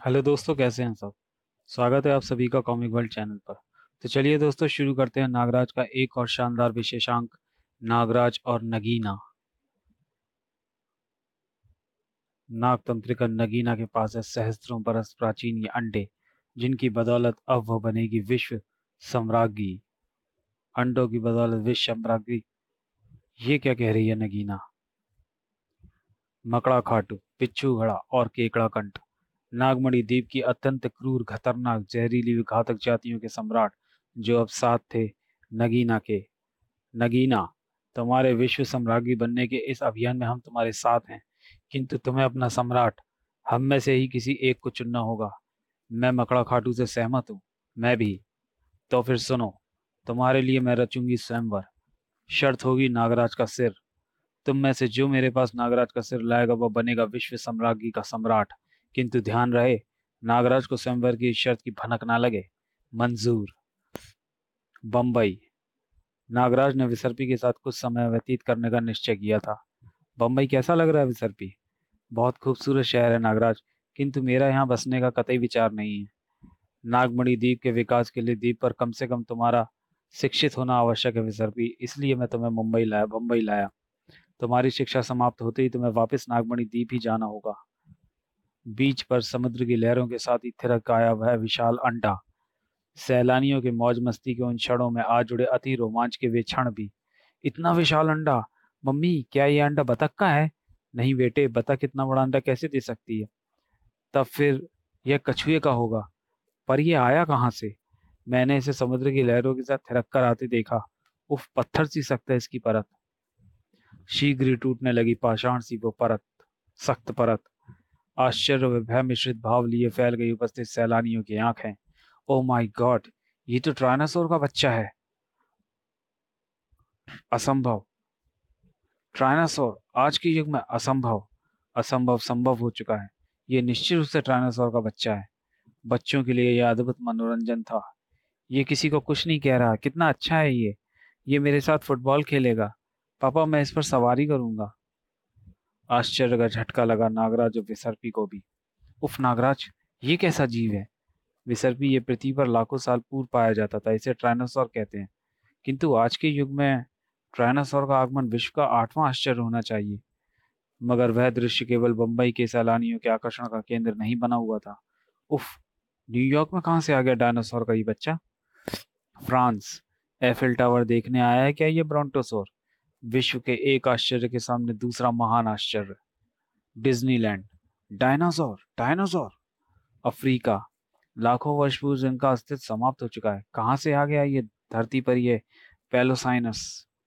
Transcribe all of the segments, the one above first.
Hello दोस्तों, कैसे हैं सब। स्वागत है आप सभी का कॉमिक वर्ल्ड चैनल पर। तो चलिए दोस्तों, शुरू करते हैं नागराज का एक और शानदार विशेषांक, नागराज और नगीना। नागतंत्रिका नगीना के पास है सहस्त्रों बरस प्राचीन ये अंडे, जिनकी बदौलत अब वह बनेगी विश्व सम्राज्ञी। अंडों की बदौलत विश्व सम्राज्ञी, ये क्या कह रही है नगीना। मकड़ा खाटू, पिच्छू घड़ा और केकड़ा कंठ, नागमणि द्वीप की अत्यंत क्रूर, खतरनाक, जहरीली व घातक जातियों के सम्राट, जो अब साथ थे नगीना के। नगीना, तुम्हारे विश्व सम्राज्ञी बनने के इस अभियान में हम तुम्हारे साथ हैं, किंतु तुम्हें अपना सम्राट हम में से ही किसी एक को चुनना होगा। मैं मकड़ा खाटू से सहमत हूँ। मैं भी। तो फिर सुनो, तुम्हारे लिए मैं रचूंगी स्वयंवर। शर्त होगी नागराज का सिर। तुम में से जो मेरे पास नागराज का सिर लाएगा वह बनेगा विश्व सम्राज्ञी का सम्राट। किंतु ध्यान रहे, नागराज को स्वयंवर की इस शर्त की भनक ना लगे। मंजूर। बम्बई। नागराज ने विसर्पी के साथ कुछ समय व्यतीत करने का निश्चय किया था। बम्बई कैसा लग रहा है विसर्पी। बहुत खूबसूरत शहर है नागराज, किंतु मेरा यहाँ बसने का कतई विचार नहीं है। नागमणि द्वीप के विकास के लिए द्वीप पर कम से कम तुम्हारा शिक्षित होना आवश्यक है विसर्पी, इसलिए मैं तुम्हें बम्बई लाया। तुम्हारी शिक्षा समाप्त होते ही तुम्हें वापस नागमणि द्वीप ही जाना होगा। बीच पर समुद्र की लहरों के साथ ही थिरक आया वह विशाल अंडा, सैलानियों के मौज मस्ती के उन क्षणों में आज जुड़े अति रोमांच के वे क्षण भी। इतना विशाल अंडा। मम्मी, क्या ये अंडा बतख का है। नहीं बेटे, बतख इतना बड़ा अंडा कैसे दे सकती है। तब फिर यह कछुए का होगा। पर यह आया कहाँ से। मैंने इसे समुद्र की लहरों के साथ थिरक कर आते देखा। उफ, पत्थर सी सख्त है इसकी परत। शीघ्र ही टूटने लगी पाषाण सी वो परत, सख्त परत। आश्चर्य व भय मिश्रित भाव लिए फैल गई उपस्थित सैलानियों की आंखें। ओ माय गॉड, ये तो ट्राइनासोर का बच्चा है। असंभव। ट्राइनासोर आज के युग में असंभव। असंभव संभव हो चुका है। ये निश्चित रूप से ट्राइनासोर का बच्चा है। बच्चों के लिए यह अद्भुत मनोरंजन था। ये किसी को कुछ नहीं कह रहा। कितना अच्छा है ये मेरे साथ फुटबॉल खेलेगा। पापा, मैं इस पर सवारी करूंगा। आश्चर्य का झटका लगा नागराज और विसर्पी को भी। उफ नागराज, ये कैसा जीव है। विसर्पी, ये पृथ्वी पर लाखों साल पूर्व पाया जाता था। इसे ट्राइनोसॉर कहते हैं। किंतु आज के युग में ट्राइनोसॉर का आगमन विश्व का 8वां आश्चर्य होना चाहिए। मगर वह दृश्य केवल बंबई के सैलानियों के आकर्षण का केंद्र नहीं बना हुआ था। उफ, न्यूयॉर्क में कहाँ से आ गया डायनासोर का ये बच्चा। फ्रांस। एफिल टावर देखने आया है क्या ये ब्रोंटोसोर। विश्व के एक आश्चर्य के सामने दूसरा महान आश्चर्य। डिज्नीलैंड। Dinosaur dinosaur. अफ्रीका। लाखों वर्ष पूर्व इनका अस्तित्व समाप्त हो चुका है। कहाँ से आ गया ये धरती पर ये पेलोसाइनस।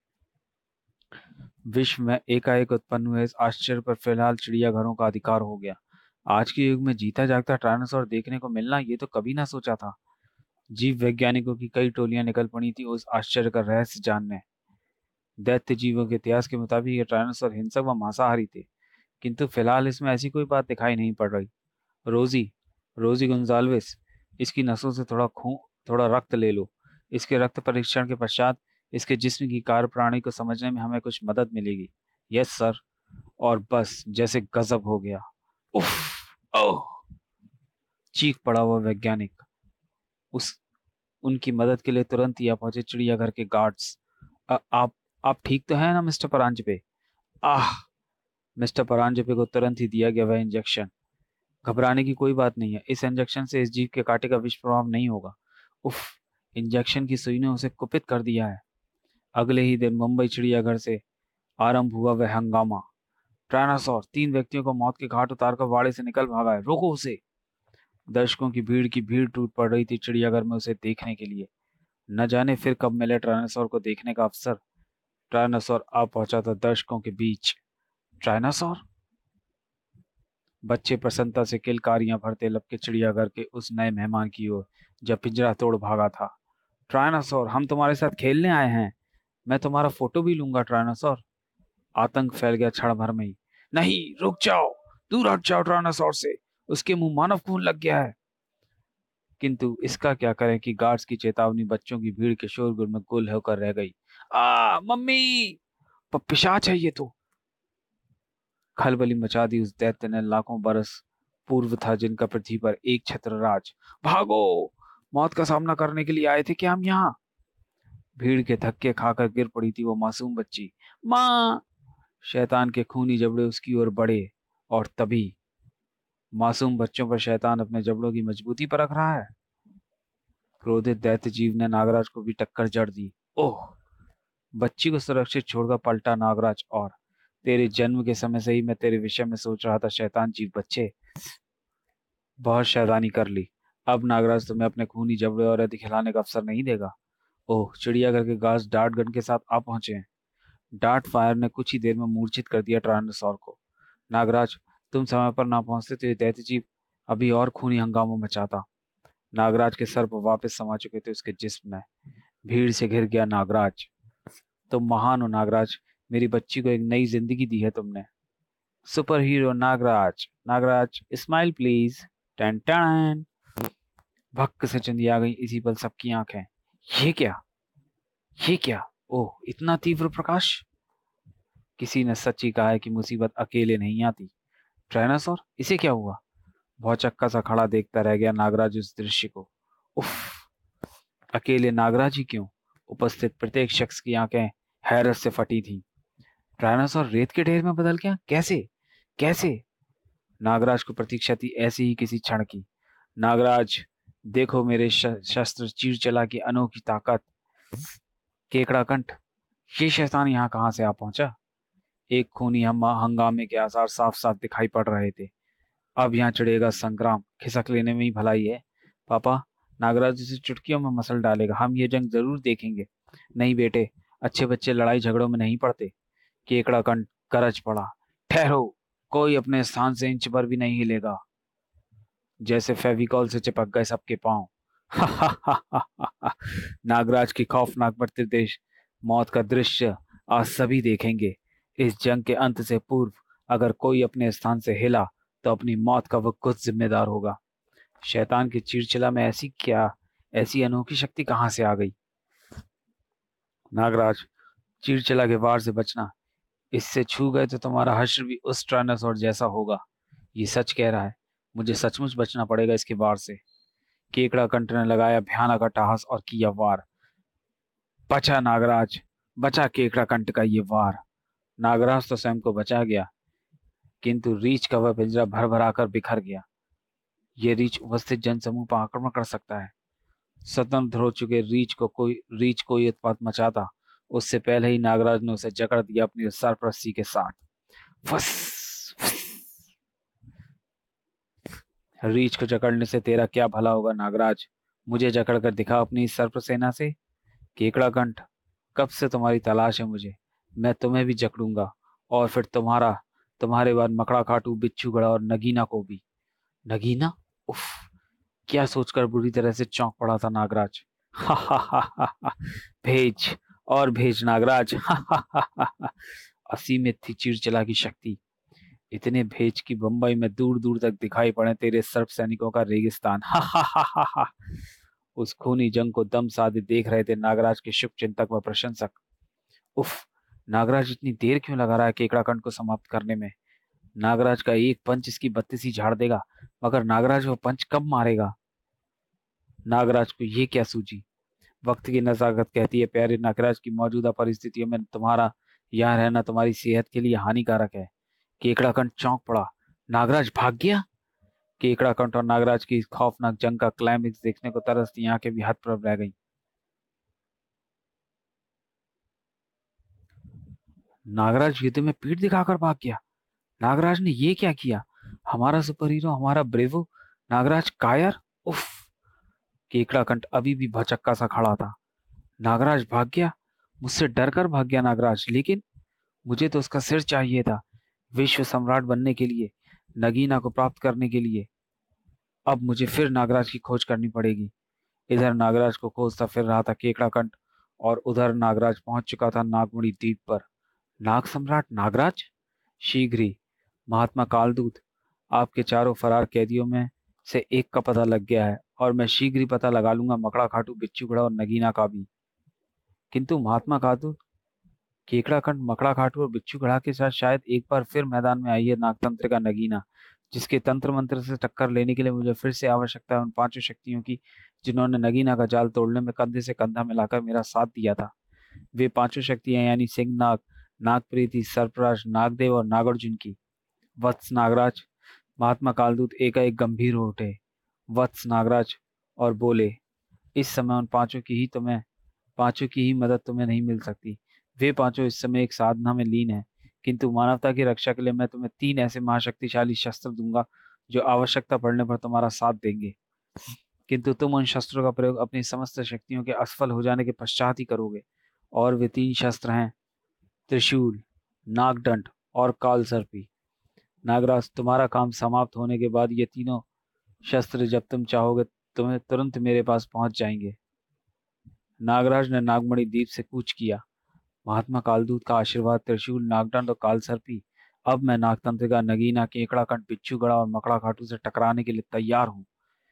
विश्व में एकाएक उत्पन्न हुए इस आश्चर्य पर फिलहाल चिड़ियाघरों का अधिकार हो गया। आज के युग में जीता जागता डायनासोर देखने को मिलना, ये तो कभी ना सोचा था। जीव वैज्ञानिकों की कई टोलियां निकल पड़ी थी उस आश्चर्य का रहस्य जानने। दैत्य जीवों के इतिहास के मुताबिक ये डायनासोर हिंसक व मांसाहारी थे, किंतु फिलहाल इसमें ऐसी कोई बात दिखाई नहीं पड़ रही। रोजी, रोजी गोंजाल्विस, इसकी नसों से थोड़ा खून, थोड़ा रक्त ले लो। इसके रक्त परीक्षण के पश्चात इसके जिस्म की कार्यप्रणाली को समझने में हमें कुछ मदद मिलेगी। Yes sir. और बस जैसे गजब हो गया। उफ। ओह। चीख पड़ा हुआ वैज्ञानिक। उस उनकी मदद के लिए तुरंत ही आ पहुंचे चिड़ियाघर के गार्ड्स। आप ठीक तो है ना मिस्टर परांजपे। आह। मिस्टर परांजपे को तुरंत ही दिया गया वह इंजेक्शन। घबराने की कोई बात नहीं है। इस इंजेक्शन से इस जीव के कांटे का विष प्रभाव नहीं होगा। उफ। इंजेक्शन की सुई ने उसे कुपित कर दिया है। अगले ही दिन मुंबई चिड़ियाघर से आरंभ हुआ वह हंगामा। टायनासोर 3 व्यक्तियों को मौत के घाट उतारकर वाड़े से निकल भागा है। रोको उसे। दर्शकों की भीड़ टूट पड़ रही थी चिड़ियाघर में उसे देखने के लिए। न जाने फिर कब मिले टायनासोर को देखने का अवसर। टायनासोर आ पहुंचा था दर्शकों के बीच। टायनासोर। बच्चे प्रसन्नता से किलकारियां भरते लपके चिड़ियाघर के उस नए मेहमान की ओर, जब पिंजरा तोड़ भागा था। ट्रायनासोर, हम तुम्हारे साथ खेलने आए हैं। मैं तुम्हारा फोटो भी लूंगा ट्रायनासोर। आतंक फैल गया क्षण भर में ही। नहीं, रुक जाओ। दूर हट जाओ ट्रायनासोर से। उसके मुंह मानव खून लग गया है। किंतु इसका क्या करें कि गार्ड्स की चेतावनी बच्चों की भीड़ के शोरगुल में गुल होकर रह गई। मम्मी, पिशाच है ये तो। खलबली मचा दी उस दैत्य ने लाखों बरस पूर्व था जिनका पृथ्वी पर एक छत्र राज। भागो, मौत का सामना करने के लिए आए थे क्या हम यहाँ? भीड़ के धक्के खाकर गिर पड़ी थी वो मासूम बच्ची। माँ! शैतान के खूनी जबड़े उसकी ओर बढ़े, और तभी मासूम बच्चों पर शैतान अपने जबड़ों की मजबूती परख रहा है। क्रोधित दैत्य जीव ने नागराज को भी टक्कर जड़ दी। ओह! बच्ची को सुरक्षित छोड़कर पलटा नागराज। और तेरे जन्म के समय से ही मैं तेरे विषय में सोच रहा था शैतान जीव बच्चे। बहुत शैतानी कर ली। अब नागराज तुम्हें अपने खूनी जबड़े और यदि खिलाने का अवसर नहीं देगा। ओह! चिड़ियाघर के घास डार्ट गन के साथ आ पहुंचे हैं। डार्ट फायर ने कुछ ही देर में मूर्छित कर दिया टायरानोसॉर को। नागराज, तुम समय पर ना पहुंचते तो ये दैत्य जीव अभी और खूनी हंगामा मचाता। नागराज के सर पर वापस समा चुके थे उसके जिस्म में। भीड़ से घिर गया नागराज। तुम महान हो नागराज, मेरी बच्ची को एक नई जिंदगी दी है तुमने। Super hero Nagraj. Nagraj smile please. टन टन। भक्क से चंदी आ गई इसी पल सबकी आंखें। ये क्या, ये क्या? ओह, इतना तीव्र प्रकाश! किसी ने सच ही कहा है कि मुसीबत अकेले नहीं आती। ट्राइनासोर, इसे क्या हुआ? भौचक्का सा खड़ा देखता रह गया नागराज उस दृश्य को। उफ! अकेले नागराज ही क्यों, उपस्थित प्रत्येक शख्स की आंखें हैरत से फटी थीं। ट्राइनासोर रेत के ढेर में बदल गया? कैसे, कैसे? नागराज को प्रतीक्षा थी ऐसी ही किसी क्षण की। नागराज, देखो मेरे शस्त्र चीर चला की अनोखी ताकत। केकड़ा कंठ, ये शैतान यहाँ कहाँ से आ पहुंचा? एक खूनी हंगामे के आसार साफ साफ दिखाई पड़ रहे थे। अब यहाँ चिड़ेगा संग्राम, खिसक लेने में ही भलाई है। पापा, नागराज इसे चुटकियों में मसल डालेगा, हम ये जंग जरूर देखेंगे। नहीं बेटे, अच्छे बच्चे लड़ाई झगड़ों में नहीं पड़ते। केकड़ा कंठ गरज पड़ा। ठहरो, कोई अपने स्थान से इंच भर भी नहीं हिलेगा। जैसे फेविकॉल से चिपक गए सबके पांव। नागराज की खौफनाक बढ़ते देश मौत का दृश्य आज सभी देखेंगे। इस जंग के अंत से पूर्व अगर कोई अपने स्थान से हिला तो अपनी मौत का वो खुद जिम्मेदार होगा। शैतान की चिरचिला में ऐसी क्या, ऐसी अनोखी शक्ति कहां से आ गई? नागराज, चिरचिला के वार से बचना। इससे छू गए तो तुम्हारा हश्र भी उस टायनासोर जैसा होगा। ये सच कह रहा है, मुझे सचमुच बचना पड़ेगा इसके वार से। केकड़ा कंठ ने लगाया भयानक अट्टहास और किया वार। बचा नागराज, बचा केकड़ा कंठ का ये वार। नागराज तो स्वयं को बचा गया, किंतु रीछ का वह पिंजरा भर भरा कर बिखर गया। ये रीछ उपस्थित जनसमूह पर आक्रमण कर सकता है। स्वतंत्र हो चुके रीछ कोई उत्पात मचाता, उससे पहले ही नागराज ने उसे जकड़ दिया अपनी सरपरस्ती के साथ। फस, फस। रीछ को जकड़ने से तेरा क्या भला होगा नागराज? मुझे जकड़ कर दिखा अपनी इस सर्प सेना से। केकड़ा कंठ, कब से तुम्हारी तलाश है मुझे। मैं तुम्हें भी जकड़ूंगा, और फिर तुम्हारे बाद मकड़ा खाटू, बिच्छू गड़ा और नगीना को भी। नगीना? उफ! क्या सोचकर बुरी तरह से चौंक पड़ा था नागराज। हा हा हा हा हा। भेज, और भेज नागराज। हा हा हा हा। असीमित थी चिड़चिला की शक्ति। इतने भेज की बंबई में दूर दूर तक दिखाई पड़े तेरे सर्प सैनिकों का रेगिस्तान। हा हा हा हा हा। उस खूनी जंग को दम साधे देख रहे थे नागराज के शुभ चिंतक व प्रशंसक। उफ! नागराज इतनी देर क्यों लगा रहा है केकड़ाखंड को समाप्त करने में? नागराज का एक पंच इसकी बत्तीसी झाड़ देगा, मगर नागराज वो पंच कब मारेगा? नागराज को ये क्या सूझी? वक्त की नजाकत कहती है प्यारे नागराज की मौजूदा परिस्थितियों में तुम्हारा यहाँ रहना तुम्हारी सेहत के लिए हानिकारक है। केकड़ाखंड चौंक पड़ा। नागराज भाग गया? केकड़ाखंड और नागराज की इस खौफनाक जंग का क्लाइमेक्स देखने को तरसती आंखें भी हतप्रभ रह गईं। नागराज युद्ध में पीठ दिखाकर भाग गया? नागराज ने ये क्या किया? हमारा सुपर हीरो, हमारा ब्रेवो नागराज कायर? उफ! केकड़ाखंड अभी भी भौचक्का सा खड़ा था। नागराज भाग गया? मुझसे डर कर भाग गया नागराज, लेकिन मुझे तो उसका सिर चाहिए था, विश्व सम्राट बनने के लिए, नगीना को प्राप्त करने के लिए। अब मुझे फिर नागराज की खोज करनी पड़ेगी। इधर नागराज को खोजता फिर रहा था केकड़ाकंठ, और उधर नागराज पहुंच चुका था नागमणि द्वीप पर। नाग सम्राट नागराज? शीघ्र ही। महात्मा कालदूत, आपके चारों फरार कैदियों में से एक का पता लग गया है, और मैं शीघ्र ही पता लगा लूंगा मकड़ा खाटू, बिच्छू घड़ा और नगीना का भी। किंतु महात्मा कालदूत, केकड़ाखंड, मकड़ा खाटू और बिच्छू घड़ा के साथ शायद एक बार फिर मैदान में आई है नागतंत्र का नगीना। जिसके तंत्र मंत्र से टक्कर लेने के लिए मुझे फिर से आवश्यकता है उन पांचों शक्तियों की, जिन्होंने नगीना का जाल तोड़ने में कंधे से कंधा मिलाकर मेरा साथ दिया था। वे पांचों शक्तियां यानी सिंहनाग, नागप्रीति, सर्पराज, नागदेव और नागार्जुन की। वत्स नागराज। महात्मा कालदूत एकाएक गंभीर हो उठे, वत्स नागराज, और बोले, इस समय उन पांचों की ही मदद तुम्हें नहीं मिल सकती। वे पांचों इस समय एक साधना में लीन है, किंतु मानवता की रक्षा के लिए मैं तुम्हें तीन ऐसे महाशक्तिशाली शस्त्र दूंगा जो आवश्यकता पड़ने पर तुम्हारा साथ देंगे। किंतु तुम उन शस्त्रों का प्रयोग अपनी समस्त शक्तियों के असफल हो जाने के पश्चात ही करोगे। और वे तीन शस्त्र हैं त्रिशूल, नागदंड और कालसर्पी। नागराज, तुम्हारा काम समाप्त होने के बाद ये तीनों शस्त्र जब तुम चाहोगे तुम्हें तुरंत मेरे पास पहुंच जाएंगे। नागराज ने नागमणि द्वीप से कूच किया। महात्मा कालदूत का आशीर्वाद, त्रिशूल, नागदंड और कालसर्पी। अब मैं नागतंत्रिका, नगीना, केकड़ाकंठ, बिच्छूगढ़ा और मकड़ा घाटू से टकराने के लिए तैयार हूँ।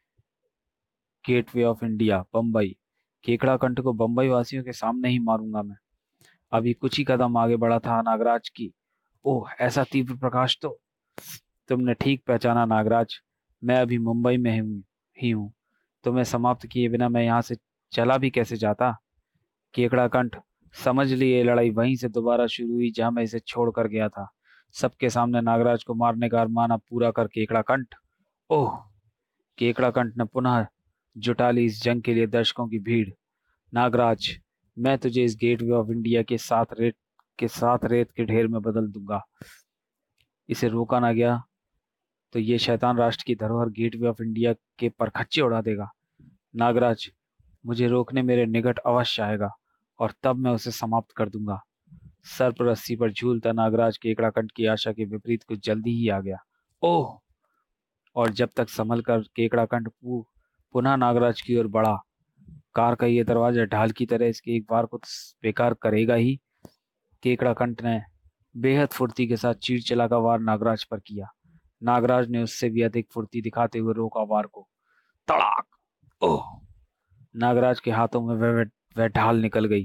Gateway of India, Bombay. केकड़ाकंठ को बम्बई वासियों के सामने ही मारूंगा मैं। अभी कुछ ही कदम आगे बढ़ा था नागराज की। ओह, ऐसा तीव्र प्रकाश तो। तुमने ठीक पहचाना नागराज, मैं अभी मुंबई में ही हूँ। तुम्हें समाप्त किए बिना मैं यहाँ से चला भी कैसे जाता। केकड़ाकंठ, समझ लिए ये लड़ाई वहीं से दोबारा शुरू हुई जहां मैं इसे छोड़ कर गया था। सबके सामने नागराज को मारने का अरमान अब पूरा कर केकड़ाकंठ। ओह। केकड़ाकंठ ने पुनः जुटा ली इस जंग के लिए दर्शकों की भीड़। नागराज, मैं तुझे इस गेटवे ऑफ इंडिया के साथ रेत के ढेर में बदल दूंगा। इसे रोका ना गया तो ये शैतान राष्ट्र की धरोहर गेटवे ऑफ इंडिया के परखच्चे उड़ा देगा। नागराज, मुझे रोकने मेरे निकट अवश्य आएगा और तब मैं उसे समाप्त कर दूंगा। सर पर रस्सी पर झूलता नागराज केकड़ाकंठ की आशा के विपरीत कुछ जल्दी ही आ गया। ओह। और जब तक संभल कर केकड़ाकंठ पुनः नागराज की ओर बढ़ा। कार का ये दरवाजा ढाल की तरह इसके एक बार को तो बेकार करेगा ही। केकड़ाकंठ ने बेहद फुर्ती के साथ चीर चला का वार नागराज पर किया। नागराज ने उससे भी अधिक फुर्ती दिखाते हुए रोका वार को। तड़ाक। ओह। नागराज के हाथों में वह ढाल निकल गई।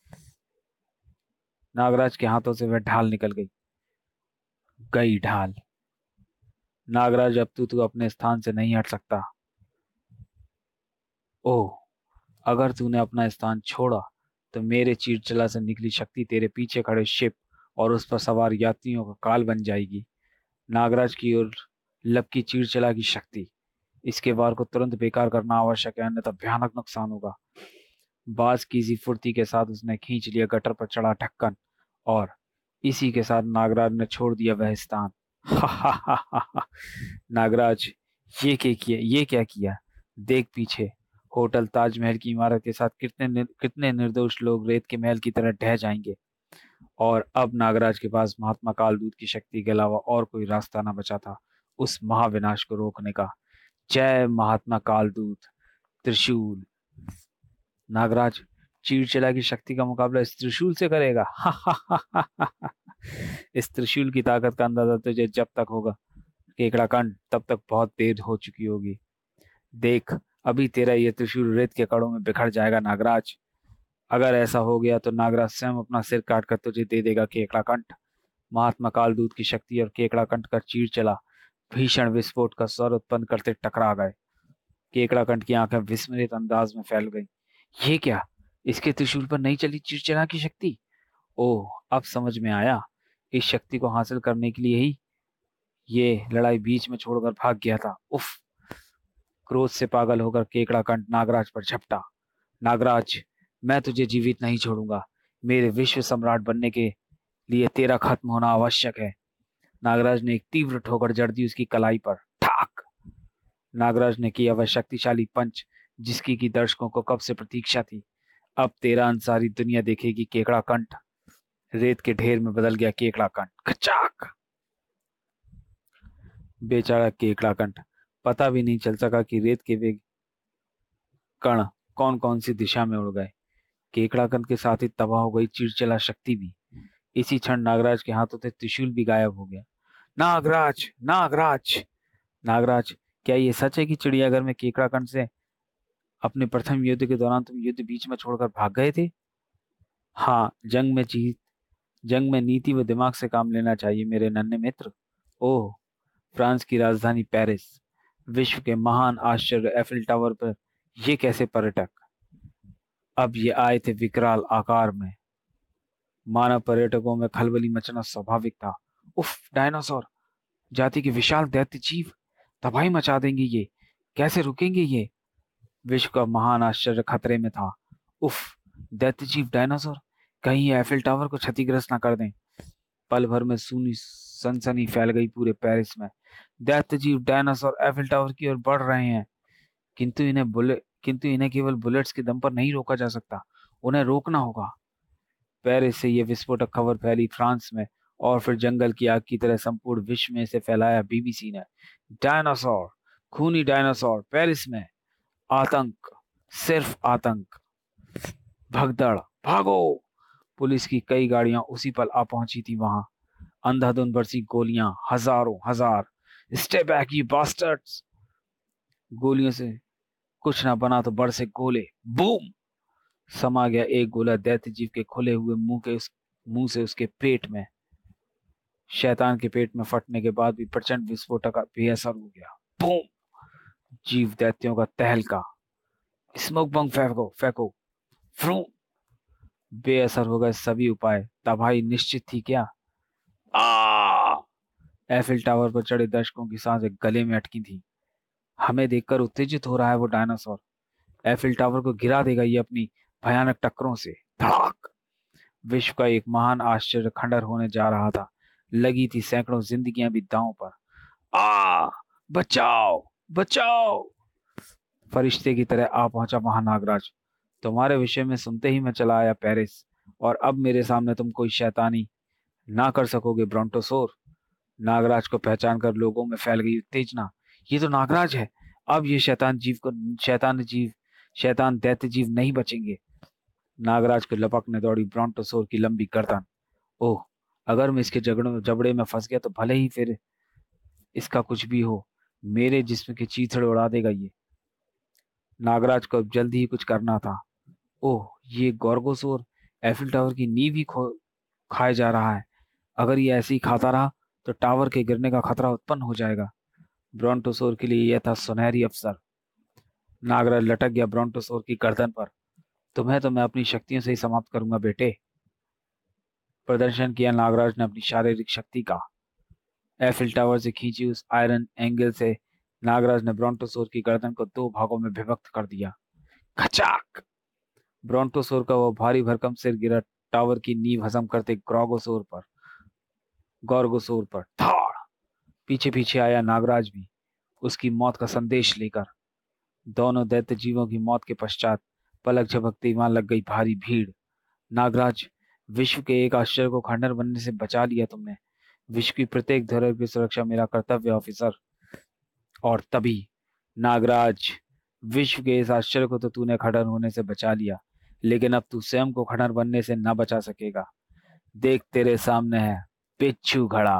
नागराज के हाथों से वह ढाल निकल गई। गई ढाल। नागराज, अब तू अपने स्थान से नहीं हट सकता। ओह, अगर तूने अपना स्थान छोड़ा तो मेरे चीरचला से निकली शक्ति तेरे पीछे खड़े शिप और उस पर सवार यात्रियों का काल बन जाएगी। नागराज की ओर लपकी चीरचला की शक्ति। इसके वार को तुरंत बेकार करना आवश्यक है, अन्यथा भयानक नुकसान होगा। बाज की सी फुर्ती के साथ उसने खींच लिया गटर पर चढ़ा ढक्कन और इसी के साथ नागराज ने छोड़ दिया वह स्थान। हा हा हा हा हा। नागराज, ये क्या किया। देख पीछे, होटल ताजमहल की इमारत के साथ कितने निर्दोष लोग रेत के महल की तरह ढह जाएंगे। और अब नागराज के पास महात्मा कालदूत की शक्ति के अलावा और कोई रास्ता न बचा था उस महाविनाश को रोकने का। जय महात्मा कालदूत। त्रिशूल। नागराज, चीरचला की शक्ति का मुकाबला इस त्रिशूल से करेगा। हा हा हा हा हा। इस त्रिशूल की ताकत का अंदाजा तुझे जब तक होगा केकड़ाकांड, तब तक बहुत देर हो चुकी होगी। देख, अभी तेरा ये त्रिशूल रेत के कड़ों में बिखर जाएगा नागराज। अगर ऐसा हो गया तो नागराज स्वयं अपना सिर काट कर तुझे दे देगा केकड़ाकंठ। महात्मा कालदूत की शक्ति और केकड़ाकंठ का चीर चला भीषण विस्फोट का स्वर उत्पन्न करते टकरा गए। केकड़ाकंठ की आंखें विस्मित अंदाज में फैल गईं। ये क्या, इसके त्रिशूल पर नहीं चली चिरचरा की शक्ति। ओह, अब समझ में आया। इस शक्ति को हासिल करने के लिए ही ये लड़ाई बीच में छोड़कर भाग गया था। उफ। क्रोध से पागल होकर केकड़ाकंठ नागराज पर झपटा। नागराज, मैं तुझे जीवित नहीं छोड़ूंगा। मेरे विश्व सम्राट बनने के लिए तेरा खत्म होना आवश्यक है। नागराज ने एक तीव्र ठोकर जड़ दी उसकी कलाई पर। ठाक। नागराज ने किया वह शक्तिशाली पंच जिसकी की दर्शकों को कब से प्रतीक्षा थी। अब तेरा अंसारी दुनिया देखेगी केकड़ाकंठ। रेत के ढेर में बदल गया केकड़ाकंठ। खचाक। बेचारा केकड़ाकंठ, पता भी नहीं चल सका कि रेत के वे कण कौन कौन सी दिशा में उड़ गए। केकड़ाकंठ के साथ ही तबाह हो गई चिड़चिड़ा शक्ति भी। इसी क्षण नागराज के हाथों से त्रिशूल भी गायब हो गया। नागराज, नागराज, नागराज, क्या ये सच है कि चिड़ियाघर में केकड़ाकंठ से अपने प्रथम युद्ध के दौरान तुम युद्ध बीच में छोड़कर भाग गए थे। हाँ, जंग में नीति व दिमाग से काम लेना चाहिए मेरे नन्हे मित्र। ओह, फ्रांस की राजधानी पेरिस, विश्व के महान आश्चर्य एफिल टावर पर ये कैसे पर्यटक। अब ये आए थे विकराल आकार में। मानव पर्यटकों में खलबली मचना स्वाभाविक था। उफ, डायनासोर जाति के विशाल दैत्य जीव, तबाही मचा देंगे ये, कैसे रुकेंगे ये। विश्व का महान आश्चर्य खतरे में था। उफ, दैत्य जीव डायनासोर, कहीं ये एफिल टावर को क्षतिग्रस्त ना कर दें। पल भर में सूनी सनसनी फैल गई पूरे पेरिस में। दैत्य जीव डायनासोर एफिल टावर की ओर बढ़ रहे हैं, किंतु इन्हें केवल बुलेट्स के दम पर नहीं रोका जा सकता, उन्हें रोकना होगा। पेरिस से यह विस्फोटक खबर फैली फ्रांस में, और फिर जंगल की आग की तरह संपूर्ण विश्व में इसे फैलाया बीबीसी ने। डायनासोर, खूनी डायनासोर पेरिस में, आतंक, सिर्फ आतंक। भगदड़, भागो। पुलिस की कई गाड़ियां उसी पल आ पहुंची थी वहां। अंधाधुंध बरसी गोलियां, हजारों हजार। Stay back you bastards. गोलियों से कुछ ना बना तो बरसे गोले, बूम। समा गया एक गोला दैत्य जीव के खुले हुए मुंह से उसके पेट में। शैतान के पेट में फटने के बाद भी प्रचंड विस्फोटक का बेअसर हो गया। बूम। जीव दैत्यों का तहलका। स्मोक बम फेंको फेंको। फ्रू। बेअसर हो गए सभी उपाय, तबाही निश्चित थी क्या। आ एफिल टावर पर चढ़े दर्शकों की सांसें गले में अटकी थी। हमें देखकर उत्तेजित हो रहा है वो डायनासोर, एफिल टावर को गिरा देगा ये अपनी भयानक टक्करों से। धड़ाक। विश्व का एक महान आश्चर्य खंडर होने जा रहा था। लगी थी सैकड़ों जिंदगियां भी दांव पर। आ बचाओ, बचाओ। फरिश्ते की तरह आ पहुंचा महानागराज। तुम्हारे विषय में सुनते ही मैं चला आया पेरिस, और अब मेरे सामने तुम कोई शैतानी ना कर सकोगे ब्रोंटोसोर। नागराज को पहचान कर लोगों में फैल गई उत्तेजना। ये तो नागराज है। अब ये शैतान दैत्य जीव नहीं बचेंगे। नागराज को लपकने दौड़ी ब्रोंटोसोर की लंबी गर्दन। ओह, अगर मैं इसके जबड़े में फंस गया तो भले ही फिर इसका कुछ भी हो, मेरे जिस्म के चीथड़े उड़ा देगा ये। नागराज को अब जल्दी ही कुछ करना था। ओह, ये गोर्गोसोर एफिल टावर की नींव ही खाए जा रहा है। अगर ये ऐसे ही खाता रहा तो टावर के गिरने का खतरा उत्पन्न हो जाएगा। ब्रोंटोसोर के लिए यह था सुनहरी अवसर। नागराज लटक गया ब्रोंटोसोर की गर्दन पर। तुम्हें तो मैं अपनी शक्तियों से ही समाप्त करूंगा बेटे। प्रदर्शन किया नागराज ने अपनी शारीरिक शक्ति का। एफिल टावर से खींची उस आयरन एंगल से नागराज ने ब्रोंटोसोर की गर्दन को दो भागों में विभक्त कर दिया। खचाक। ब्रोंटोसोर का वो भारी भरकम सिर गिरा टावर की नींव हजम करते गॉर्गोसोर पर। धाड़। पीछे पीछे आया नागराज भी, उसकी मौत का संदेश लेकर। दोनों दैत्य जीवों की मौत के पश्चात पलक झपकते वहां लग गई भारी भीड़। नागराज, विश्व के एक आश्चर्य को खंडर बनने से बचा लिया तुमने। विश्व की प्रत्येक धरोहर की सुरक्षा मेरा कर्तव्य ऑफिसर। और तभी, नागराज, विश्व के इस आश्चर्य को तो तूने खंडर होने से बचा लिया, लेकिन अब तू स्वयं को खंडर बनने से न बचा सकेगा। देख, तेरे सामने है बिच्छू घड़ा।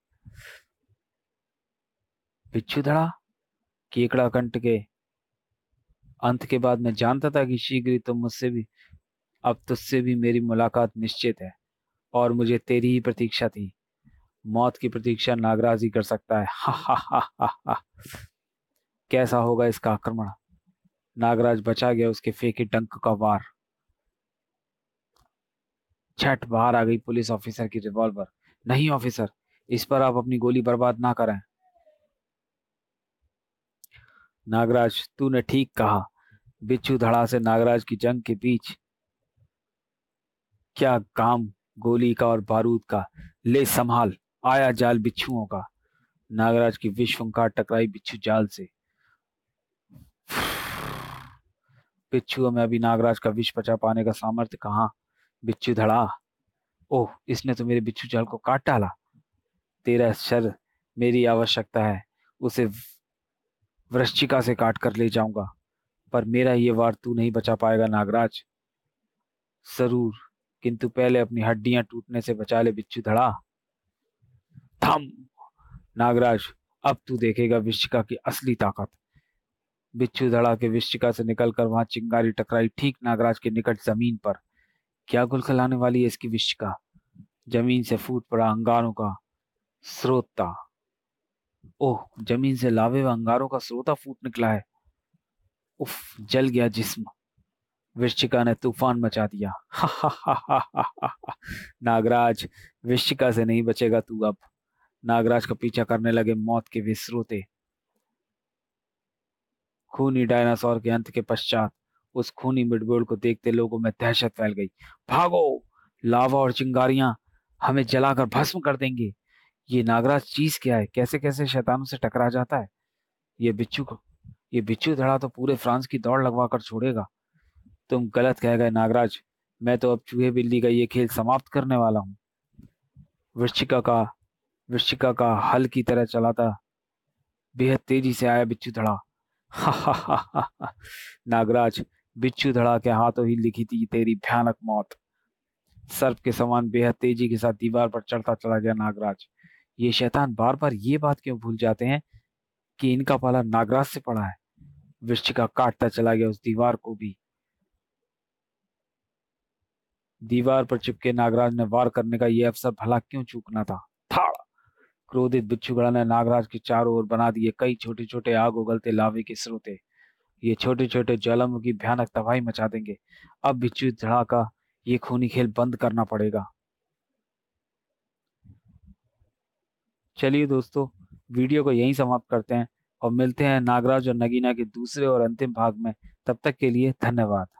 बिच्छू धड़ा। केकड़ा कंठ के अंत के बाद मैं जानता था कि शीघ्र ही अब तुझसे भी मेरी मुलाकात निश्चित है, और मुझे तेरी ही प्रतीक्षा थी। मौत की प्रतीक्षा नागराज ही कर सकता है। हा हा हा हा हा। कैसा होगा इसका आक्रमण। नागराज बचा गया उसके फेंके डंक का वार। छठ बाहर आ गई पुलिस ऑफिसर की रिवॉल्वर। नहीं ऑफिसर, इस पर आप अपनी गोली बर्बाद ना करें। नागराज, तूने ठीक कहा। बिच्छू धड़ा से नागराज की जंग के बीच क्या काम गोली का और बारूद का। ले संभाल, आया जाल बिच्छुओं का। नागराज की विष फुंकार टकराई बिच्छू जाल से। बिच्छुओं में अभी नागराज का विष पचा पाने का सामर्थ्य कहाँ। बिच्छू धड़ा, ओह, इसने तो मेरे बिच्छू जाल को काट डाला। तेरा शर मेरी आवश्यकता है, उसे वृश्चिका से काट कर ले जाऊंगा, पर मेरा ये वार तू नहीं बचा पाएगा नागराज। जरूर, किंतु पहले अपनी हड्डियां टूटने से बचा ले बिच्छू धड़ा। थम। नागराज, अब तू देखेगा वृश्चिका की असली ताकत। बिच्छू धड़ा के वृश्चिका से निकलकर वहां चिंगारी टकराई ठीक नागराज के निकट जमीन पर। क्या गुलखलाने वाली है इसकी वृश्चिका। जमीन से फूट पड़ा अंगारों का स्रोत था। ओह, जमीन से लावे व अंगारों का स्रोता फूट निकला है। उफ, जल गया जिस्म। वृश्चिका ने तूफान मचा दिया। हा हा हा हा हा हा हा। नागराज, वृश्चिका से नहीं बचेगा तू अब। नागराज का पीछा करने लगे मौत के विस्रोते। खूनी डायनासोर के अंत के पश्चात उस खूनी मिडबोर्ड को देखते लोगों में दहशत फैल गई। भागो! लावा और चिंगारियां हमें जलाकर भस्म कर देंगे। ये नागराज चीज क्या है, कैसे कैसे शैतानों से टकरा जाता है। ये बिच्छू को ये बिच्छू धड़ा तो पूरे फ्रांस की दौड़ लगवा कर छोड़ेगा। तुम गलत कह गए नागराज। मैं तो अब चूहे बिल्ली का ये खेल समाप्त करने वाला हूँ। वृश्चिका का वृश्चिका का हल की तरह चला था। बेहद तेजी से आया बिच्छू धड़ा। हा हा हा हा हा। नागराज, बिच्छू धड़ा के हाथों ही लिखी थी तेरी भयानक मौत। सर्प के समान बेहद तेजी के साथ दीवार पर चढ़ता चला गया नागराज। ये शैतान बार बार ये बात क्यों भूल जाते हैं कि इनका पाला नागराज से पड़ा है। वृश्चिका काटता चला गया उस दीवार को भी। दीवार पर चिपके नागराज ने वार करने का यह अवसर भला क्यों चूकना था। थाड़! क्रोधित बिच्छूगढ़ा ने नागराज के चारों ओर बना दिए कई छोटे छोटे आग उगलते लावे के स्रोते। ये छोटे छोटे ज्वालामुखी भयानक तबाही मचा देंगे। अब बिच्छू धड़ा का ये खूनी खेल बंद करना पड़ेगा। चलिए दोस्तों, वीडियो को यहीं समाप्त करते हैं और मिलते हैं नागराज और नगीना के दूसरे और अंतिम भाग में। तब तक के लिए धन्यवाद।